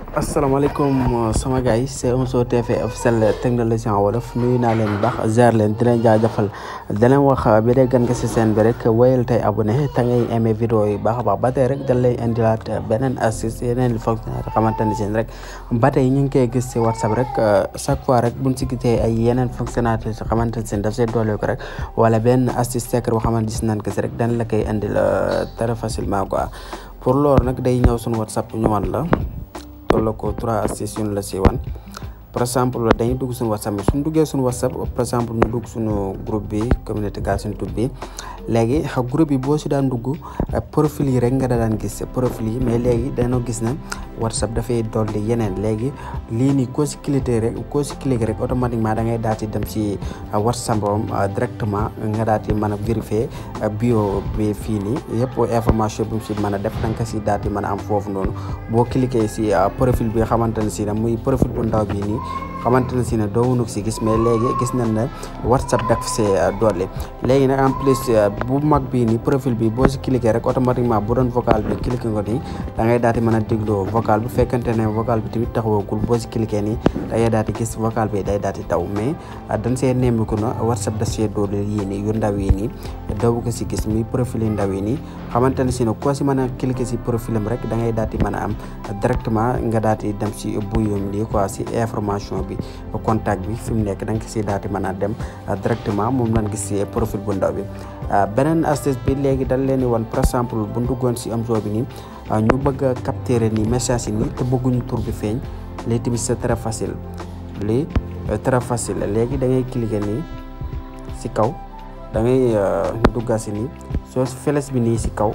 asalaamaaleykum sama gars yi c'est Omzo TV officiel technologie en wolof nuyu naa leen bu baax ziar leen di leen jaajëfal di leen wax bi dee gan nga si seen bi rek wéyal tey abonné te ngay aimé vidéo yi baax a baax ba tey rek dañ lay indilaat beneen astuce yeneen fonctionnaire xamante ne seen rek ba tey ñu ngi koy gis si WhatsApp rek chaque fois rek buñ si gisee ay yeneen fonctionnaire si xamante ne seen daf see doole ko rek wala benn astuce secret boo xamante gis nañ ko si rek dañ la koy indil très facilement quoi pour loolu nag day ñëw suñu WhatsApp ñu wan la tolloo ko 3 astuces yu la si wan par exemple dañuy dugg suñu WhatsApp bi suñu duggee suñu WhatsApp par exemple ñu dugg suñu groupe bi communauté Galsen Tube bi léegi groupe bi boo si daan dugg profil yi rek nga daan gis profil yi mais léegi dañoo gis na WhatsApp dafay dolli yeneen léegi lii nii koo si cliquer rek automatiquement da ngay daal di dem si WhatsApp directement nga daal di mën a vérifier bio bi fii nii yëpp information bi mu si mën a def da nga ko si daal di mën a am foofu noonu boo cliquer si profil bi nga xamante ne si ne muy profil bu ndaw bi nii xamante ne si ne doo wunuk si gis mais léegi gis nañ ne WhatsApp daf see dolli léegi nag en plus bu mag bii nii profil bi boo si cliquer rek automatiquement bu doon vocal bi cliquer nga nii da ngay daal di mën a déglu vocal bu fekkante ne vocal bi tamit taxawagul boo si cliquer nii da ngay daal di gis vocal bi day daal di taw mais dañ see nemmiku na WhatsApp daf see dolli yii nii yu ndaw yi nii doo ko si gis muy profil yu ndaw yi nii xamante ne si ne koo si mën a cliquer si profilam rek da ngay daal di mën a am directement nga daal di dem si buyum lii quoi si information bi contact bi fi mu nekk da nga si daal di mën a dem directement moom lañ gis si profil bu ndaw bi beneen astuce bi léegi dañ leen di wan par exemple bu duggoon si Omzo bi nii ñu bëgg a capturer nii message yi nii te bëgguñu tur bi feeñ léegi tamit c'est très facile lii très facile léegi da ngay cliquer nii si kaw da ngay dugga si nii soo flèche bi nii si kaw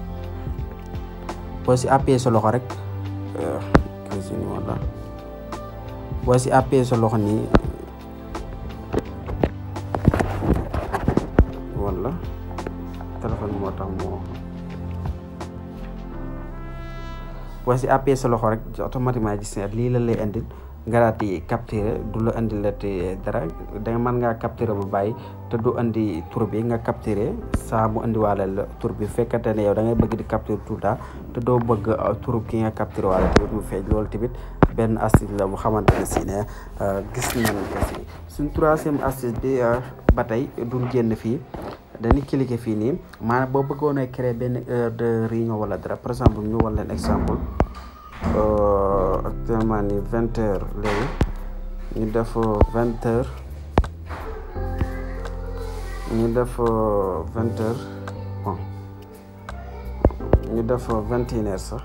boo si appuyé sa loxo rek boo si appuyé sa loxo nii wala téléphone moo tax moo boo si appuyé sa loxo rek automatiquement gis ne lii la lay indil nga daal di capturer du la indi la dara da mën ngaa capturer bu bàyyi te du indi tur bi nga capturer saa mu indiwaale la tur bi fekkante ne yow da ngay bëgg di capturer tout ça te doo bëgg tur ki nga capturer waale tamit mu feeñ loolu tamit benn astuce la bu xamante ne si ne gis nañ ko si suñ troisième astuce bi ba tey duñ génn fii dañuy cliquer fii nii maanaam boo bëggoon a créer benn heure de réunion wala dara par exemple ñu wan leen exemple actuellement ni 20 heures léegi ñu def 20 heures ñu def 20 heures bon ñu def 21 heures sax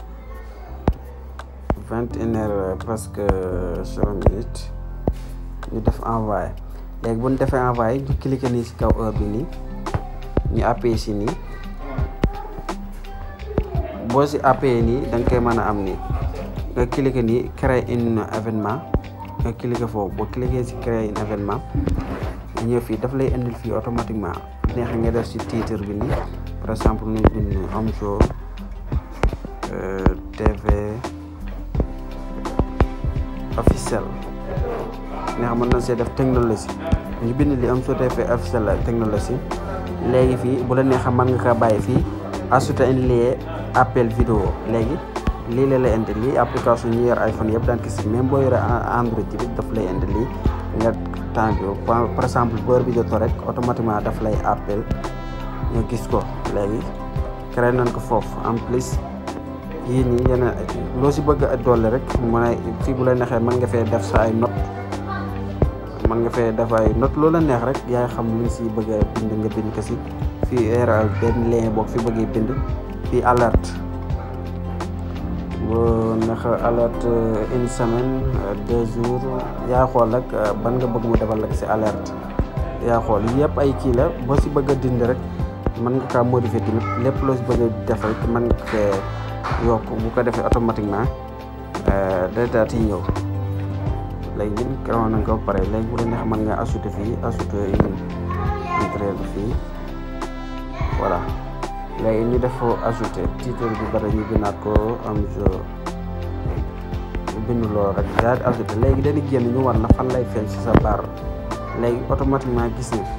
21 heures presque 0 minutes ñu def envoyé léegi bu ñu defee envoyé ñu cliquer nii si kaw heure bi nii ñu appuyé si nii boo si appuyé nii da nga koy mën a am nii nga cliquer nii créer un événement nga cliquer foofu boo cliquer si créer un événement ñëw fii daf lay indil fii automatiquement neex nga def si titre bi nii par exemple ñu bind Omzo TV officiel neex mën na see def technologie ñu bind li Omzo TV officiel technologie léegi fii bu la neexee mën nga ko bàyyi fii ajouter un lien appel vidéo léegi lii la lay indi lii application ñu yor iPhone yëpp daan gis même boo yore Android bi daf lay indi lii nga tànn par exemple bu heure bi jotoo rek automatiquement daf lay appel nga gis ko léegi créé nañ ko foofu en plus yii nii yeneen loo si bëgg a dolli rek mën a fii bu la neexee mën nga fee def sa ay note mën nga fee def ay note loola neex rek yaay xam li si bëgg a bind nga bind ko si fii eral benn lien boo fi bëggee bind fii alerte boo neex alerte une semaine 2 jours yaa xool rek ban nga bëgg mu defal rek si alerte yaa xool yëpp ay kii la boo si bëgg a dindi rek mën nga kaa modifier tamit lépp loo si bëgg a def rek mën nga fee yokk bu ko defee automatiquement day daal di ñëw léegi ñun créé nañ ko ba pare léegi bu la neex mën nga ajouter fii ajouter une entrée bi fii voilà léegi ñu def ajouter titre bi bare ñu bindaat ko Omzo bindu loolu rek daal di ajouter léegi dañuy génn ñu war na fan lay feeñ si sa barre léegi automatiquement gis ni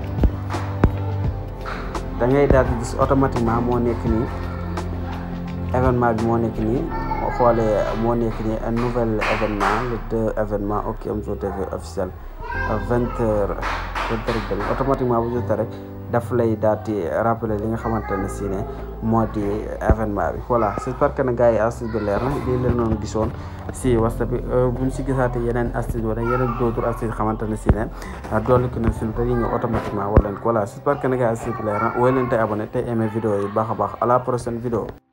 da ngay daal di gis automatiquement moo nekk nii événement bi moo nekk nii xoolee moo nekk nii un nouvel événement le 2 événement ok Omzo TV officiel 20h automatiquement bu jotee rek daf lay daal di rappeler li nga xamante ne si ne moo di événement bi voilà j'espère que ne gars yi astuce bi leer na lii leen noonu gisoon si WhatsApp bi buñ si gisaate yeneen astuce wala yeneen d'autres astuces xamante ne si ne dolli ko na sim te yi nga automatiquement wala voilà j'espère que ne gars yi astuce bi leer na woy leen tey abonné tey aimé vidéo yi baax a baax à la prochaine vidéo